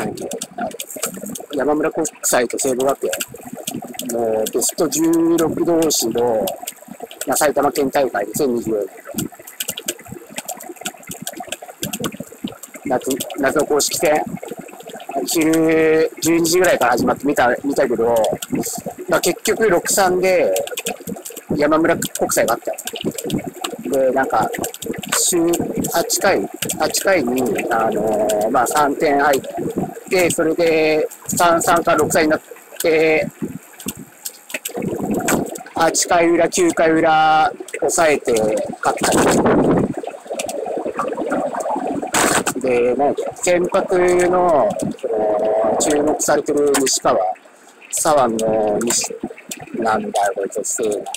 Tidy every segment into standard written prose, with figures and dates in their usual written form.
山村国際と西武学園のベスト16同士の、埼玉県大会2024年夏の公式戦、昼12時ぐらいから始まって見たけど、結局6-3で山村国際があったよ。で、8回に、3点入って、それで3-3か6-3になって、8回裏、9回裏、抑えて勝った。で、先発の、注目されてる西川、左腕の西、なんだよ、こいつ、せーな。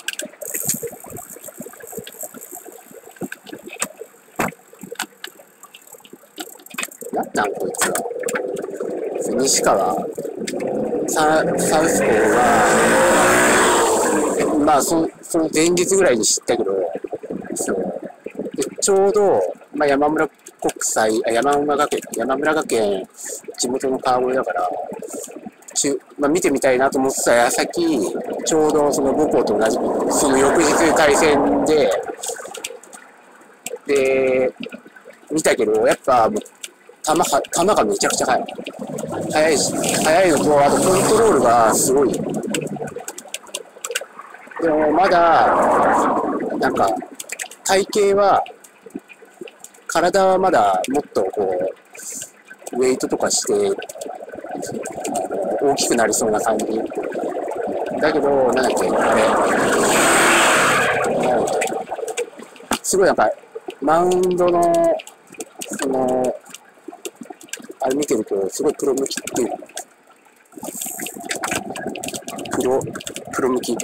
なんこいつは。西川、サウスポーが、その前日ぐらいに知ったけど、そう。でちょうど、山村学園、地元の川越だから、見てみたいなと思ってた矢先、ちょうどその母校と同じ、その翌日対戦で、見たけど、やっぱ、球がめちゃくちゃ速いのと、あとコントロールがすごい。でもまだ、体型は、体はまだもっとウェイトとかして、大きくなりそうな感じ。だけど、すごいマウンドの、あれ見てると、すごいプロ向きっていう。プロ向き。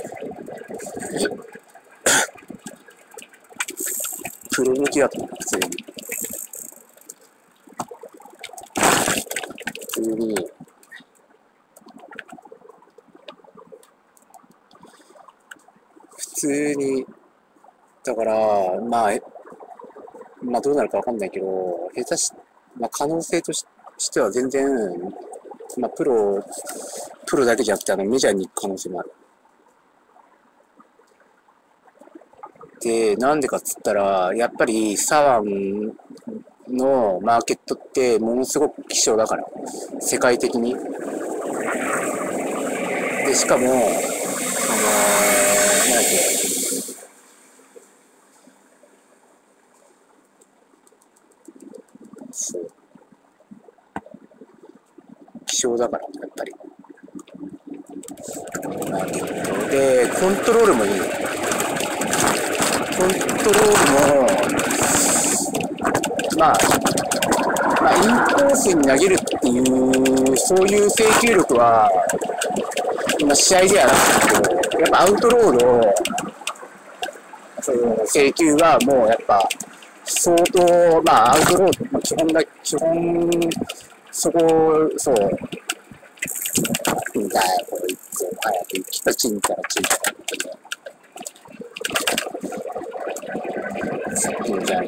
プロ向きだと思う、普通に。普通に、だから、どうなるかわかんないけど、可能性としては全然、プロだけじゃなくて、メジャーに行く可能性もある。で、なんでかっつったら、やっぱり左腕のマーケットってものすごく希少だから、世界的に。で、しかも、そう。希少だから、やっぱり。で、コントロールもいい。コントロールも、インコースに投げるっていう、そういう制球力は、試合ではなくて、やっぱアウトロード、その制球がもうやっぱ、相当、アウトロード、基本、そう、んだよ、こいつ、早く行きたちんからちんからってね。いいんじゃない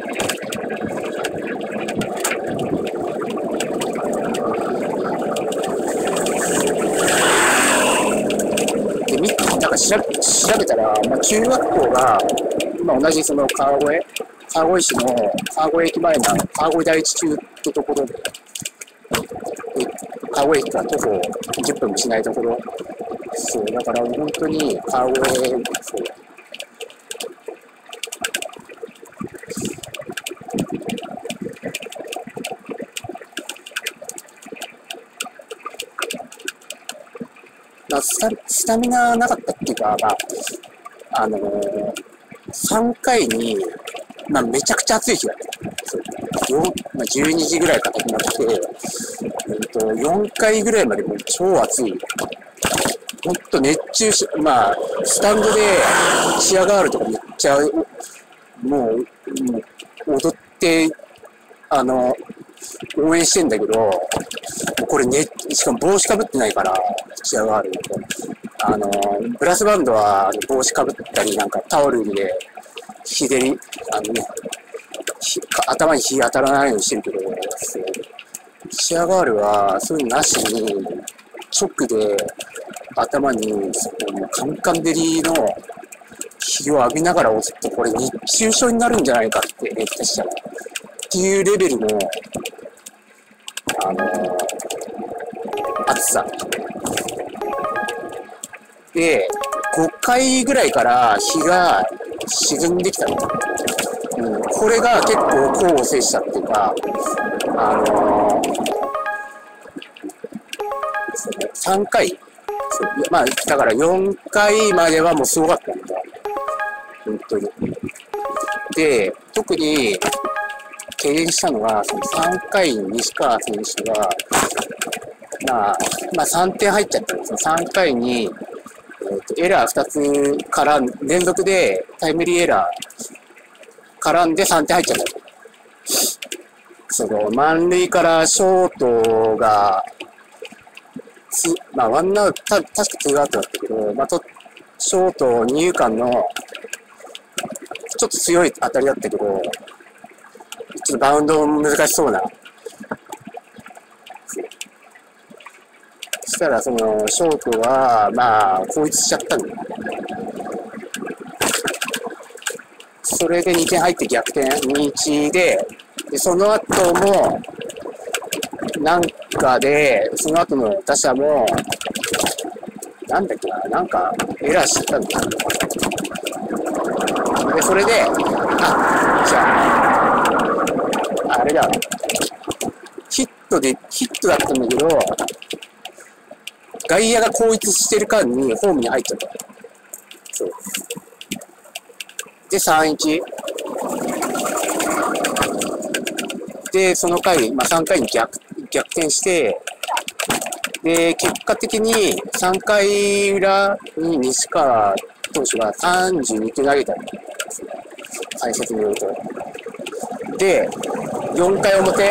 で、調べたら、中学校が、同じその川越市の川越駅前の川越第一中ってところで、川越駅から徒歩10分もしないところ、そう、だから本当に川越、そう。スタミナなかったっていうか、3回に、めちゃくちゃ暑い日だった。12時ぐらいから始まって、4回ぐらいまでもう超暑い。ほんと熱中し、スタンドでチアガールとかめっちゃ、もう踊って、応援してんだけど、これしかも帽子かぶってないから、チアガールブラスバンドは帽子かぶったり、タオルで、日照り、頭に日当たらないようにしてるけど、 シェアガールは、そういうのなしに、直で頭に、もうカンカン照りの日を浴びながら押すと、これ熱中症になるんじゃないかって、下手したら。っていうレベルの、暑さ。で、5回ぐらいから日が沈んできたの。これが結構功を制したっていうか、3回、まあ、だから4回まではもうすごかったんだ。本当に。で、特に懸念したのが、その3回に西川選手が、まあ3点入っちゃったんですよ。3回に、エラー2つから連続でタイムリーエラー絡んで3点入っちゃった。その満塁からショートがまあワンアウト、確か2アウトだったけど、ショート二遊間のちょっと強い当たりだったけど、ちょっとバウンド難しそうな。そしたらそのショートはまあ後逸しちゃったんだよ。それで2点入って逆転 2-1 で、その後もなんかでその後の打者もなんだっけな、なんかエラーしちゃったんだよ。でそれでじゃああれだ、ヒットだったんだけど、外野が後逸してる間にホームに入っちゃった。そう。で、3-1。で、その回、3回に逆転して、で、結果的に3回裏に西川投手が32球投げたんですね。解説によると。で、4回表、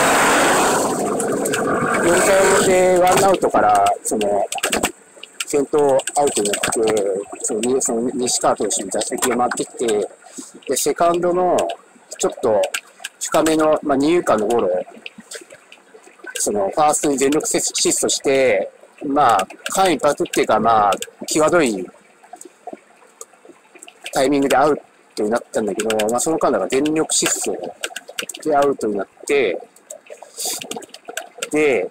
ワンアウトから、先頭アウトになって、その西川投手に打席が回ってきて、で、セカンドのちょっと深めの、二遊間のゴロ、ファーストに全力疾走して、間一髪っていうか、際どいタイミングでアウトになったんだけど、その間だから全力疾走でアウトになって、で、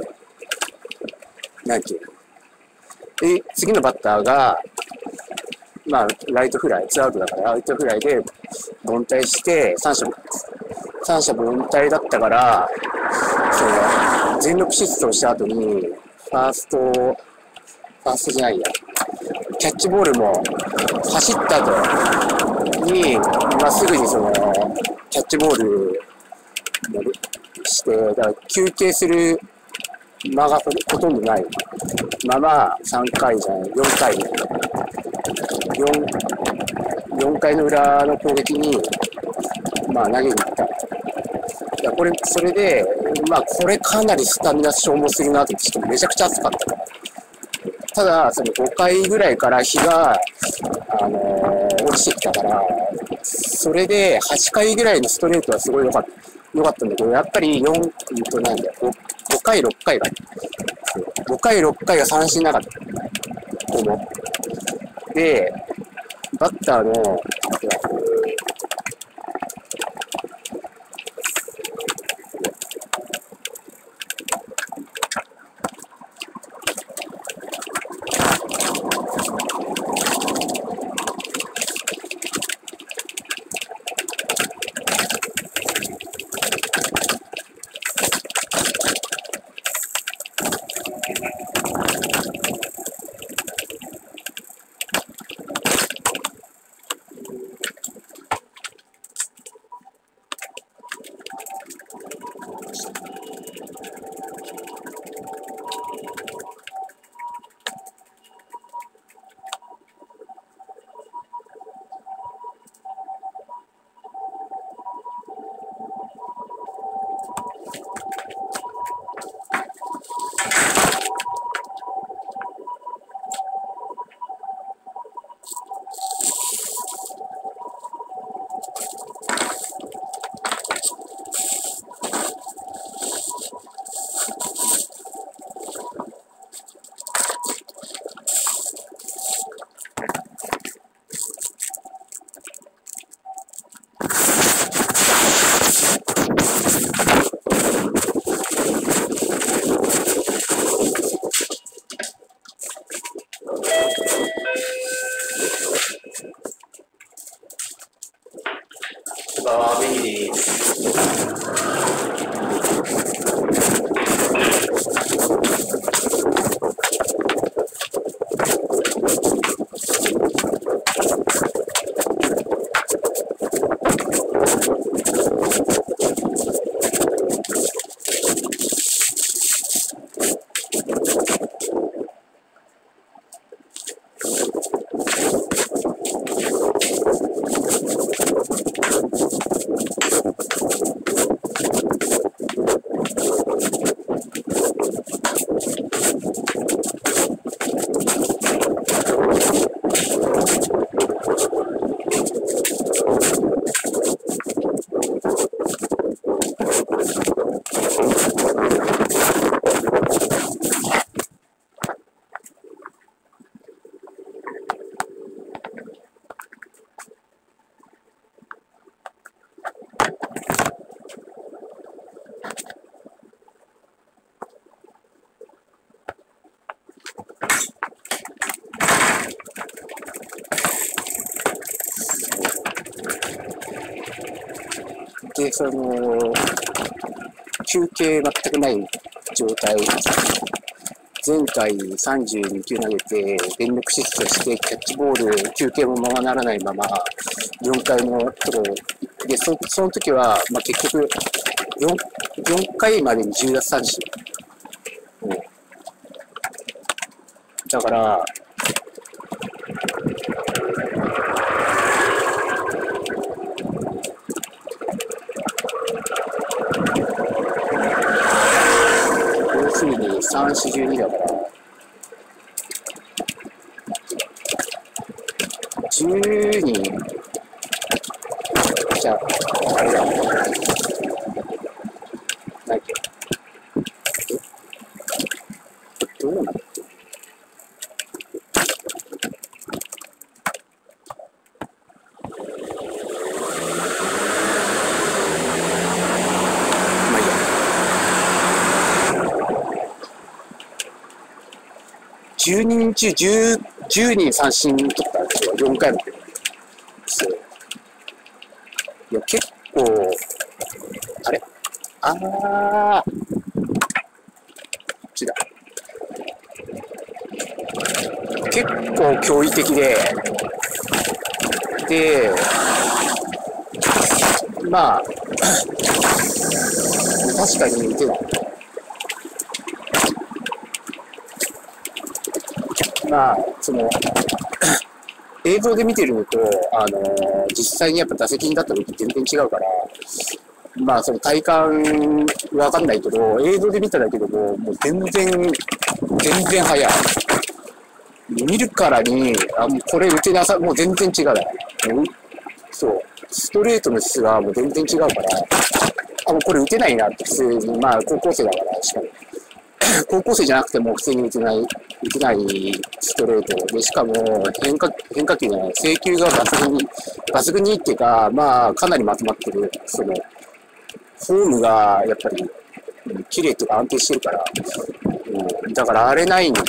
で、次のバッターが、ライトフライ、ツーアウトだから、ライトフライで凡退して、三者凡退だったから、全力疾走した後に、ファーストじゃないや、キャッチボールも走った後に、すぐにキャッチボールして、だから休憩する間がほとんどないまま3回じゃない、4回。4回の裏の攻撃に、投げに行った。それで、これかなりスタミナ消耗するなと思って、めちゃくちゃ暑かった。ただ、5回ぐらいから日が、落ちてきたから、それで8回ぐらいのストレートはすごい良かったんだけど、やっぱり5回、6回が、5回、6回が三振なかった。で、バッターの、 で、休憩全くない状態。前回32球投げて、全力疾走して、キャッチボール、休憩もままならないまま、4回のところで、その時は、まあ、結局4回までに10奪三振。だから、要するに3、4、12だから、12、じゃあ、あれだ。何どうなってまあいいや。10人中10人三振取ったんですよ、4回まで。そう。いや、結構、あれこっちだ。結構驚異的で、まあ、確かに打てない。まあ、映像で見てるのと、実際にやっぱ打席に立った時全然違うから、まあ、その体感わかんないけど、映像で見ただけでも、もう全然速い。見るからに、もうこれ打てなさ、もう全然違うね。そう。ストレートの質がもう全然違うから、もうこれ打てないなって普通に、まあ、高校生だから、しかも。高校生じゃなくても普通に打てないストレートで、しかも変化球じゃない、制球が抜群にいいっていうか、まあ、かなりまとまってる。フォームがやっぱり、綺麗とか安定してるから、だから荒れないんだよ。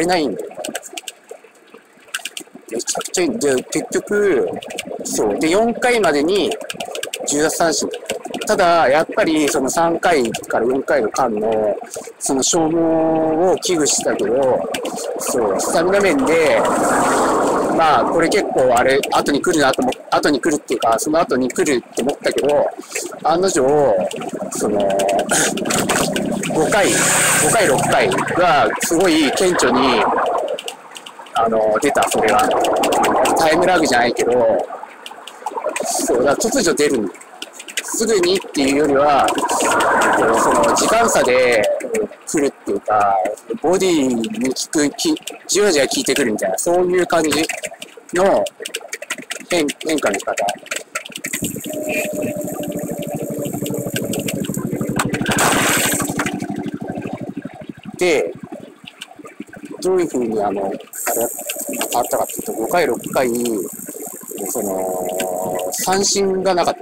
めちゃくちゃいい。で、結局、そう。で、4回までに10奪三振。ただ、やっぱり、その3回から4回の間の、その消耗を危惧したけど、そう、スタミナ面で、まあ、これ結構あれ、後に来るっていうか、その後に来るって思ったけど、案の定、5回、6回が、すごい顕著に、出た、それが。タイムラグじゃないけど、そうだ、突如出るんだ。すぐにっていうよりは、時間差で来るっていうか、ボディにじわじわ効いてくるみたいな、そういう感じの変化の仕方。で、どういうふうに変わったかっていうと、5回、6回、三振がなかった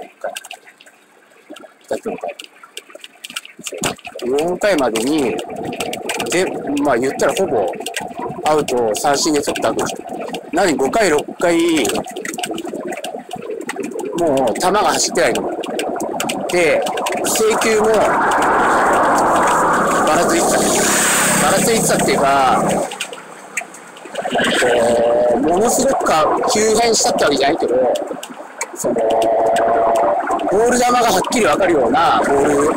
。2回。4回までに、まあ言ったらほぼアウト三振で取ったわけですよ。なのに5回、6回、もう球が走ってないの。で、制球もばらついてたっていうか、ものすごく急変したってわけじゃないけど、ボール球がはっきり分かるようなボール、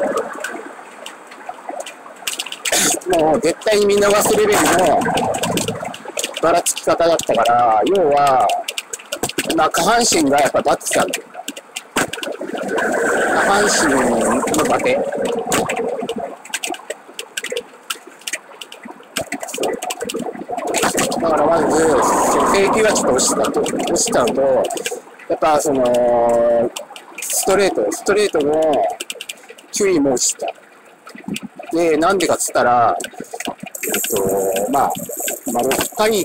もう絶対に見逃すレベルのばらつき方だったから、要は、まあ下半身がやっぱバッツなんだよな。下半身のバテ。だからまず、制球がちょっと落ちたのと、やっぱストレートの球威も落ちた。で、なんでかっつったら、まあ、6回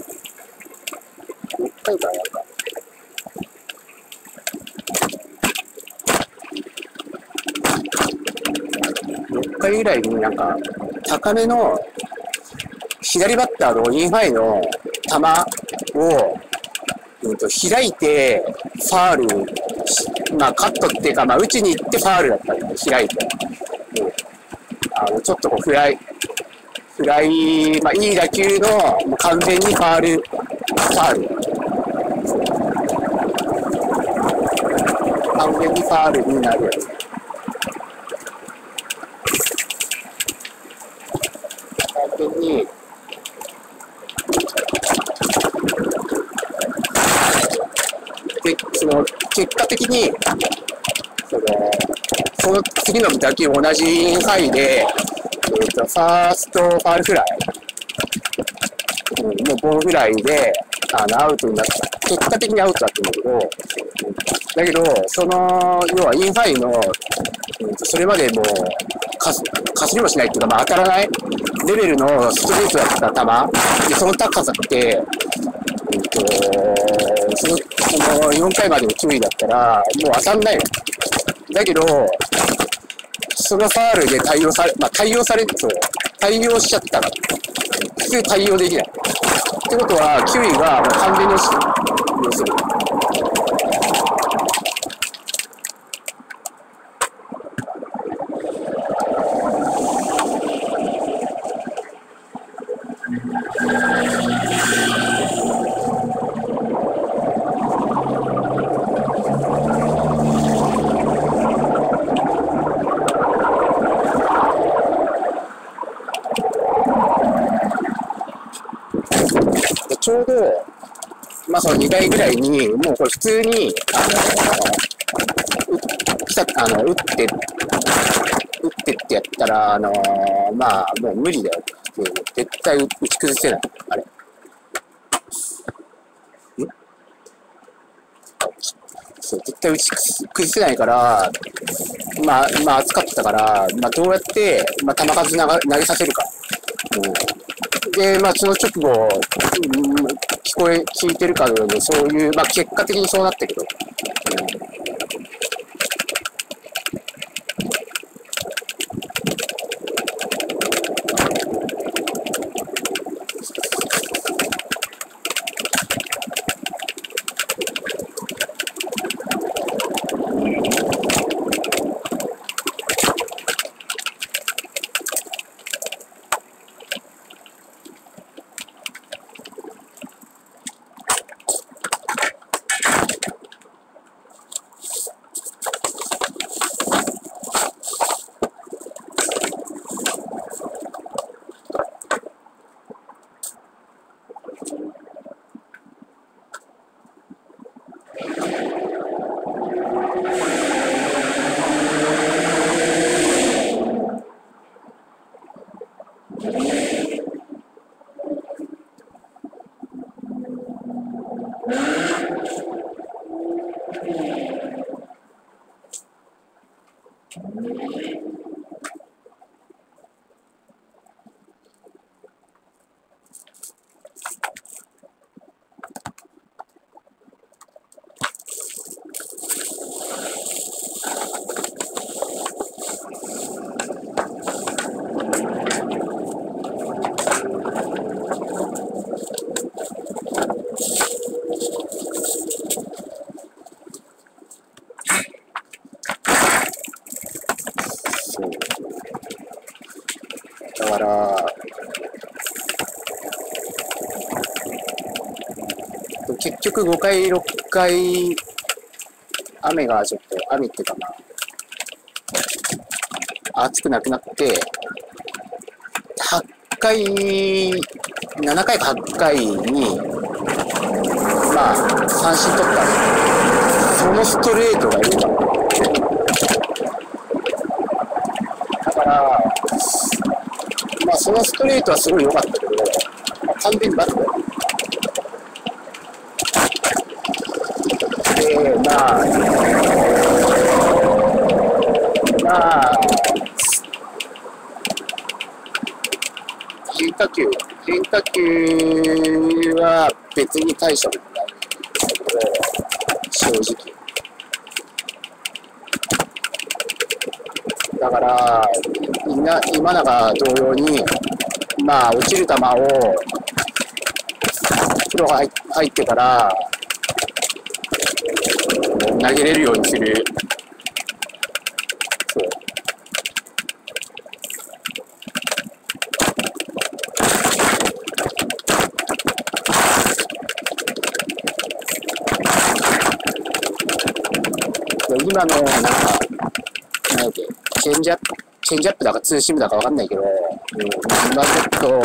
からなんか、6回ぐらいになんか、高めの、左バッターのインハイの球を、開いて、ファールまあカットっていうか、まあ打ちに行ってファールだったんで、開いて。ちょっとこうフライ、まあいい打球の、もう完全にファール。完全にファールになるやつ。完全に、で、結果的に、その次の打球同じインハイで、ファーストファールフライ、もうボールフライで、アウトになった。結果的にアウトだったんだけど、要はインハイの、それまでもう、かすりもしないっていうか、まあ当たらないレベルのストレートだった球、でその高さって、その4回までの球威だったら、もう当たんないの。だけど、そのファールで対応しちゃったら、普通対応できない。ってことは、球威がもう完全に落ちてる。要するに。ちょうど、まあその2回ぐらいに、もうこれ普通に、打ってってやったら、まあもう無理だよって、絶対打ち崩せない。あれ。そう、絶対打ち崩せないから、まあ暑かったから、まあどうやって、まあ球数投げさせるか。で、まあ、その直後、聞いてるかのように、そういう、まあ、結果的にそうなったけど、だから、結局5回、6回、雨がちょっと、雨っていうかまあ、暑くなくなって、8回、7回か8回に、まあ、三振取った。そのストレートがいいかも。だから、まあ、そのストレートはすごい良かったけど、まあ、完全にバットだよ。で、まあ、変化球は別に大したことないんだけど、正直。だから、今永同様に、まあ、落ちる球を、プロが入ってから、 投げれるようにする。そう。今の、なんだっけ、チェンジアップだかツーシームだかわかんないけど、今ちょっと、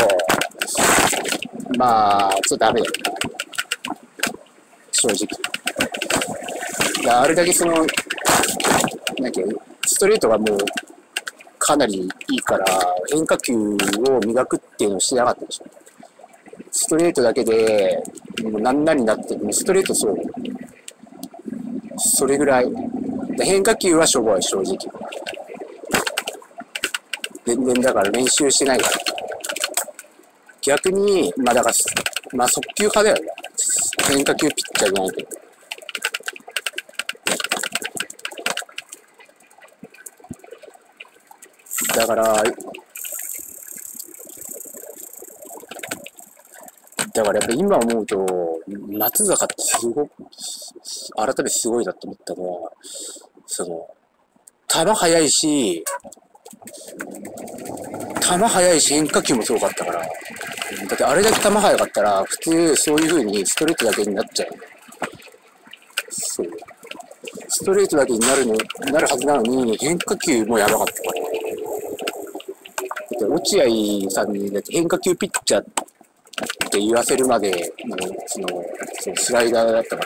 まあ、ちょっとダメだよね。正直。あれだけその、なんだっけ、ストレートがもう、かなりいいから、変化球を磨くっていうのをしてなかったでしょ。ストレートだけで、もう何々になってストレートそう。それぐらい。で変化球はしょぼい、正直。全然だから練習してないから。逆に、まあだから、まあ速球派だよね。変化球ピッチャーじゃないけど。だから、やっぱ今思うと、松坂ってすごく、改めてすごいなと思ったのは、その、球速いし、変化球もすごかったから、だってあれだけ球速かったら、普通そういう風にストレートだけになっちゃう。そう。ストレートだけになるはずなのに、変化球もやばかったから。だって落合さんにだって変化球ピッチャーって言わせるまでの、そのスライダーだったから。